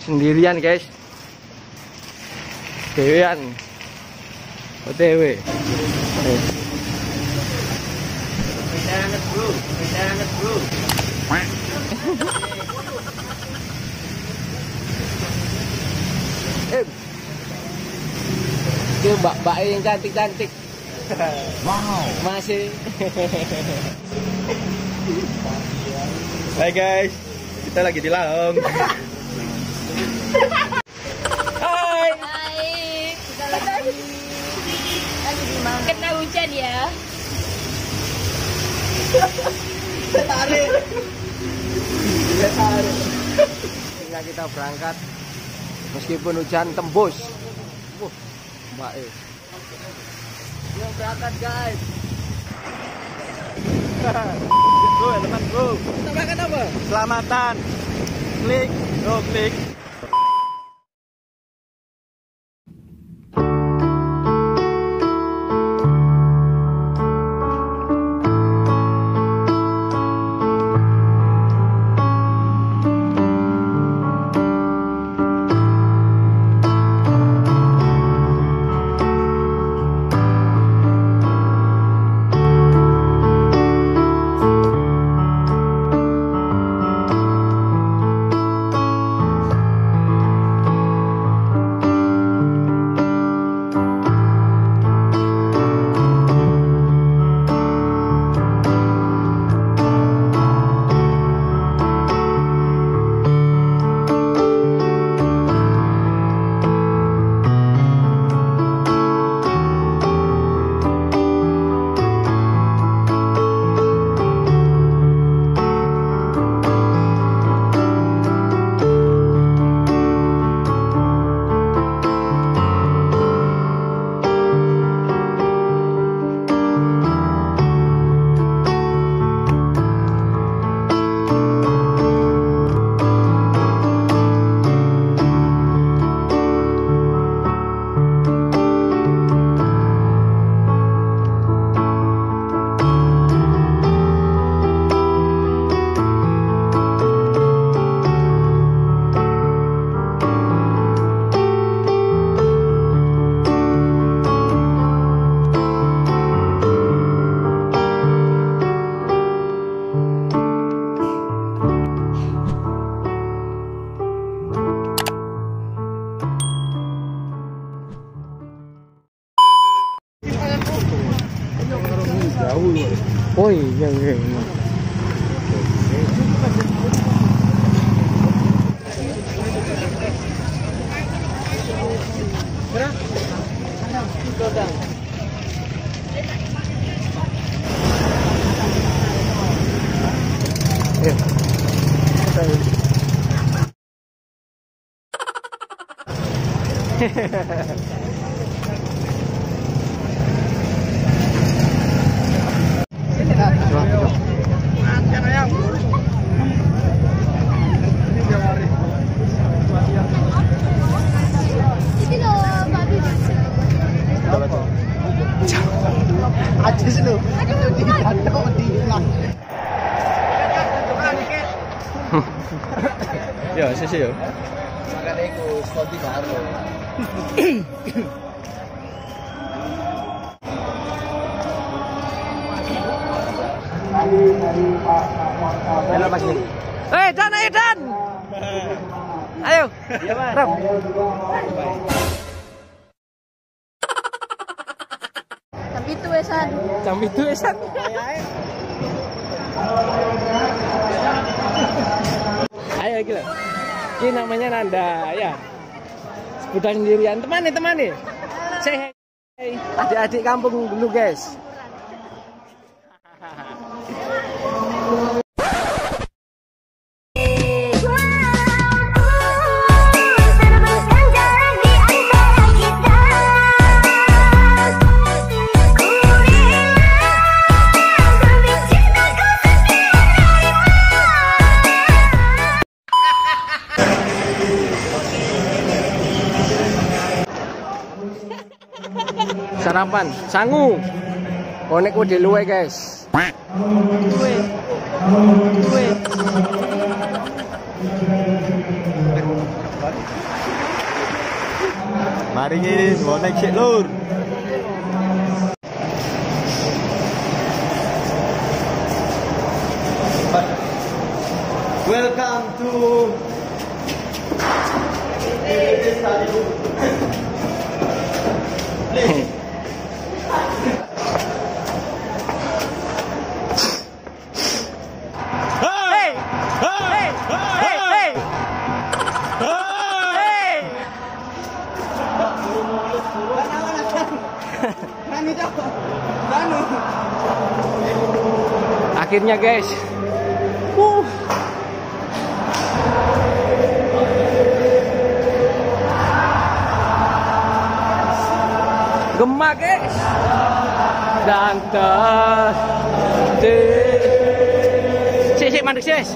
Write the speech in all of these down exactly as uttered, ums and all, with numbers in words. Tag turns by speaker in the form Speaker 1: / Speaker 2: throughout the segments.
Speaker 1: sendirian guys, dewean O T W.
Speaker 2: Banget bro, banget bro.
Speaker 1: Eh, itu mbak-mbak yang cantik-cantik.
Speaker 2: Wow,
Speaker 1: masih.
Speaker 2: Hai guys, kita lagi di Laong.
Speaker 1: Hai.
Speaker 3: Hai, kita lagi lagi di mana? Kena hujan ya.
Speaker 2: Tarik. Tarik.
Speaker 1: Hingga kita berangkat meskipun hujan tembus. Wah, mbak E. Yuk berangkat guys.
Speaker 2: Bro, teman bro.
Speaker 1: Kita berangkat apa?
Speaker 2: Selamatan. Klik, go klik.
Speaker 1: Oh iya iya. iya.
Speaker 2: Aja sih lu.
Speaker 1: Ya, sih yo.
Speaker 2: Makanya aku sponti baru.
Speaker 1: Halo pagi. Eh, Dan, ayo Dan. Ayo.
Speaker 2: Iya, Mas.
Speaker 1: Rem.
Speaker 3: Tapi itu wesan.
Speaker 1: Jam itu esan. Ayo gila. Ini namanya Nanda ya. Sebutan sendirian. Temani, temani. Say hey. Adik-adik kampung dulu guys. Sarapan, sangu. Konek ku di luwe guys. Luwe. Luwe.
Speaker 2: Hari ini mau naik shit lur. Welcome to
Speaker 1: Hey! Hey! Hey! Hey! Hey! Akhirnya guys. Uh. Gemak guys. Dan ter Sik sik mandek sis.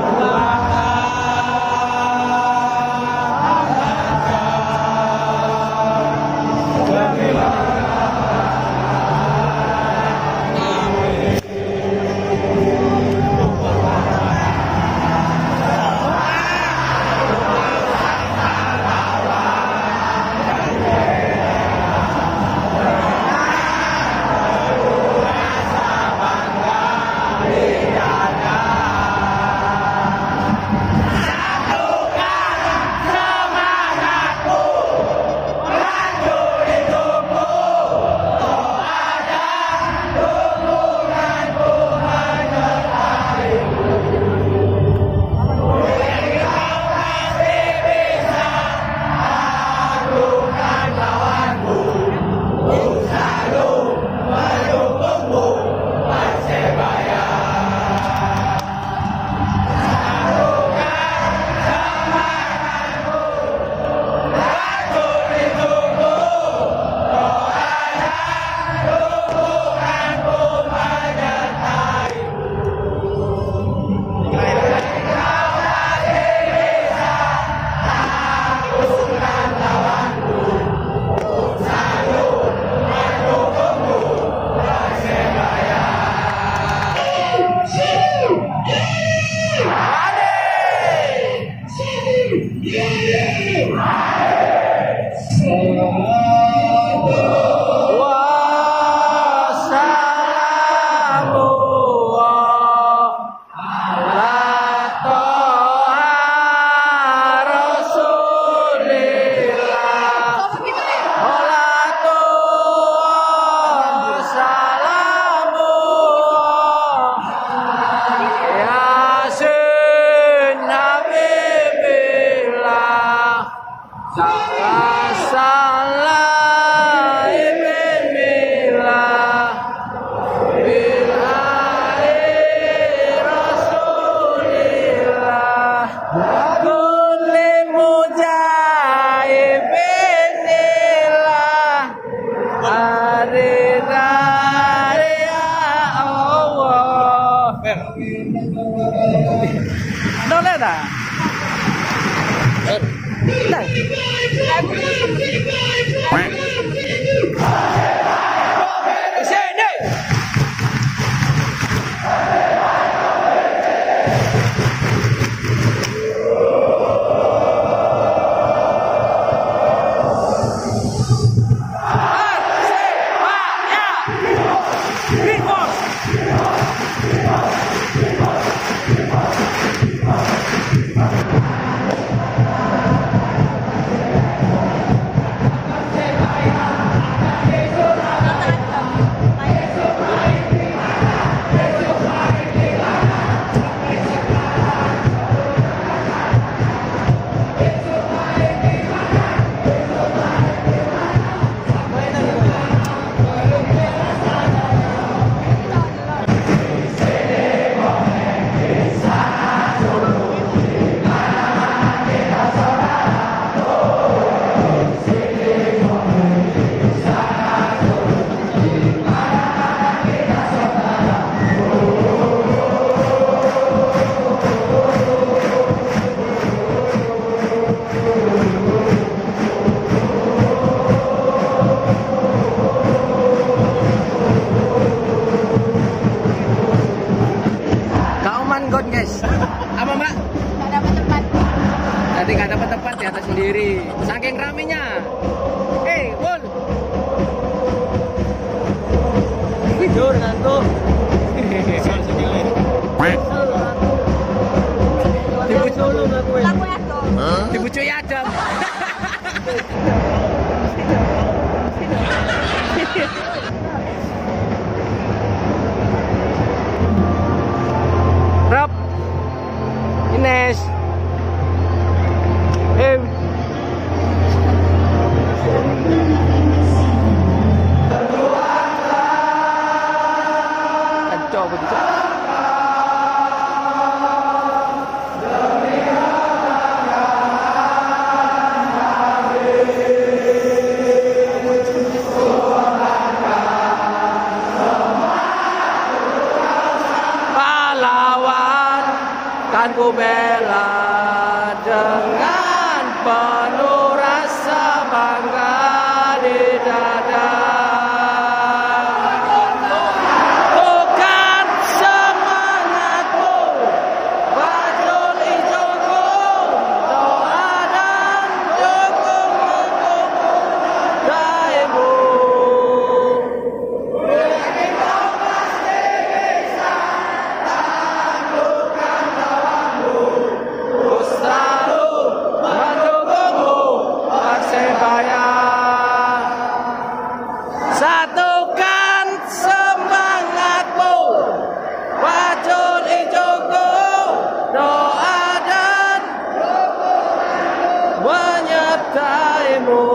Speaker 1: Nolak dah. Nah. Sini. Berarti nggak dapat tempat di atas sendiri. Saking ramenya. Eh, Wol. Tidur ngantuk. Dibucuy Adam. Rob, Ines, Em, Kacau begitu. Kan ku bela dengan penuh rasa bangga di dada. Bukan semangatmu, bajul hijauku, doa dan dukung-dukungmu daimu. Satukan semangatmu, bajul hijauku, doa dan menyertaimu.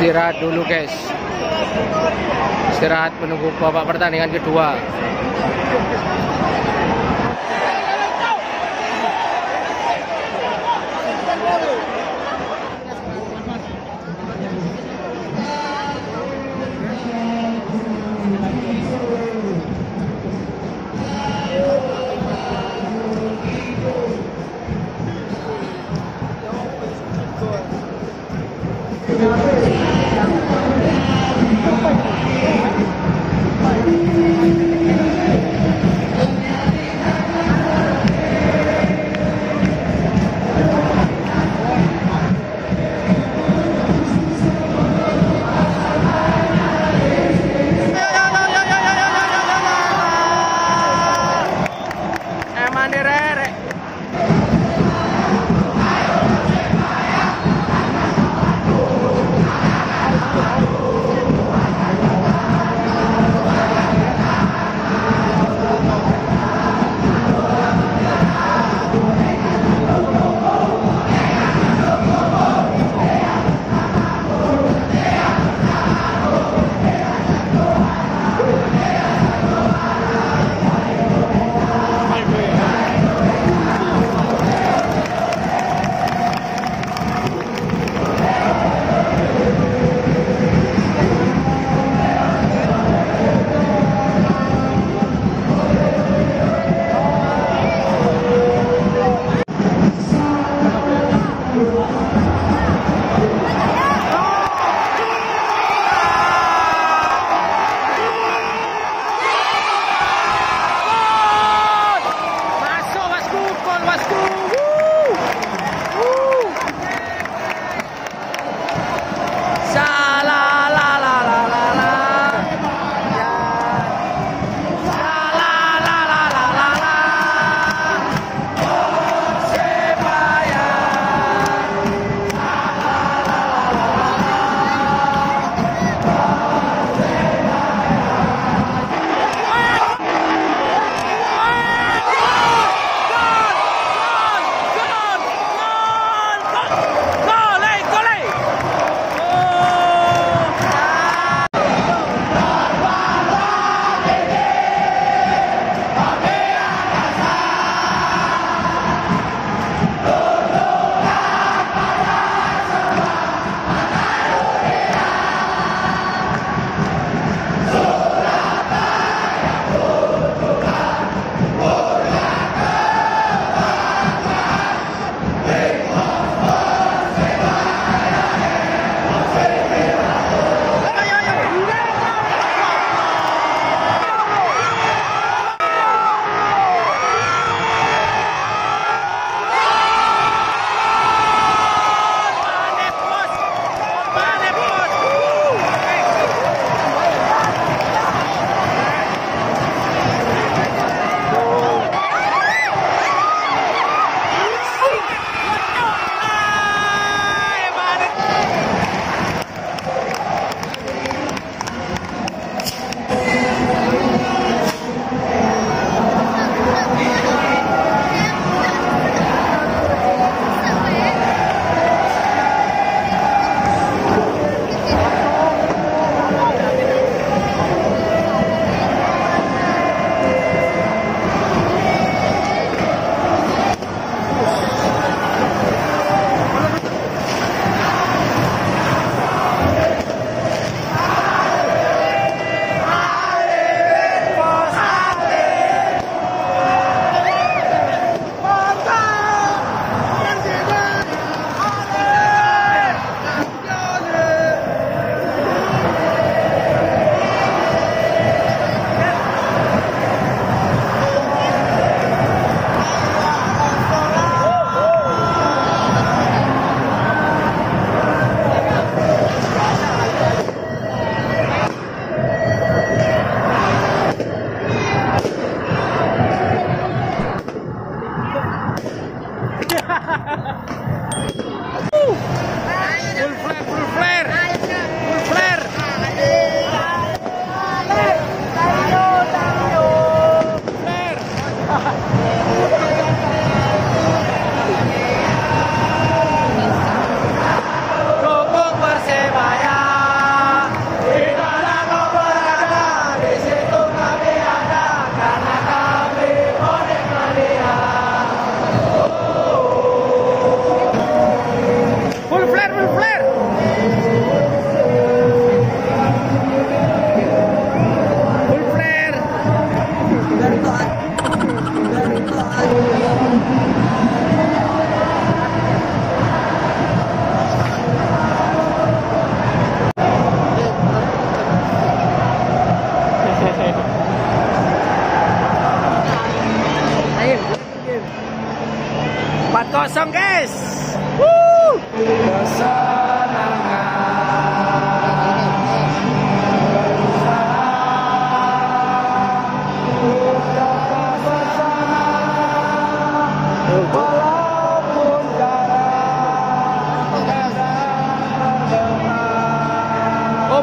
Speaker 1: Istirahat dulu guys. Istirahat menunggu babak pertandingan kedua.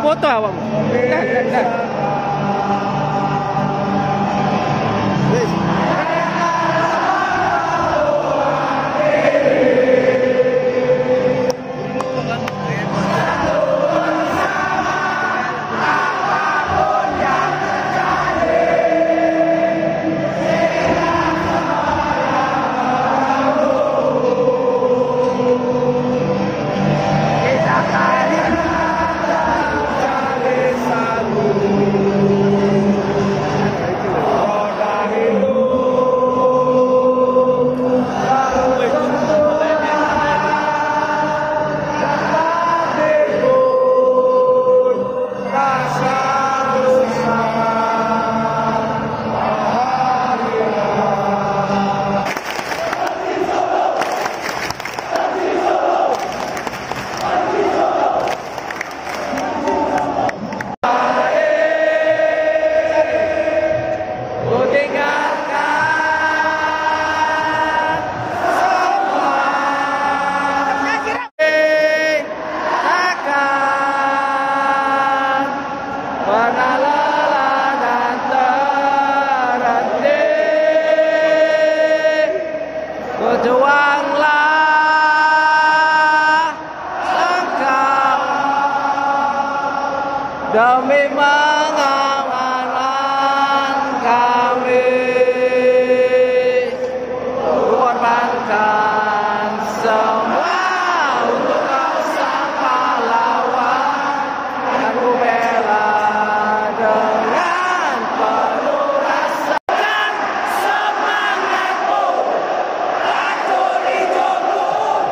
Speaker 1: foto awakmu. Dah, dah, dah. Demi mengamankan kami, korbankan semua untuk kau sang pahlawan, dan ku bela dengan penuh rasa dan semangatmu. Racun hidupku,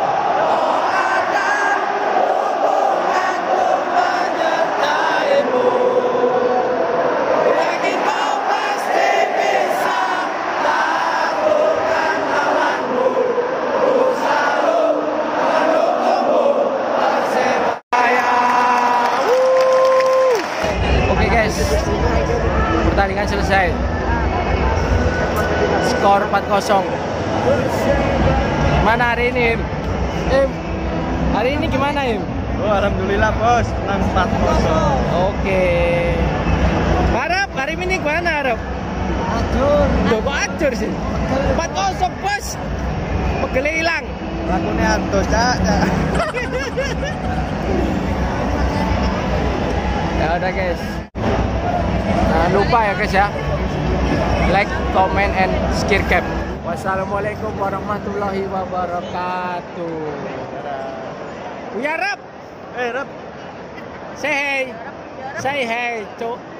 Speaker 1: doakan hubunganku menyertaimu. Yakin kau pasti bisa taklukkan lawanmu. Ku selalu mendukungmu, Persebaya. Oke guys, pertandingan selesai. Skor empat kosong. Gimana hari ini, Im? Im, hari ini gimana, Im?
Speaker 2: Oh, alhamdulillah bos, menang empat kosong.
Speaker 1: Oke. Harap hari ini gimana, Harap? Acur. Udah kok acur sih? empat kosong bos. Pegel hilang.
Speaker 2: Lakunya Anto, Cak.
Speaker 1: Ya udah guys. Jangan lupa ya guys ya. Like, comment, and share cap. Wassalamualaikum warahmatullahi wabarakatuh. Ya Rap.
Speaker 2: Eh, Rap.
Speaker 1: Say hey. Say hey, Cuk.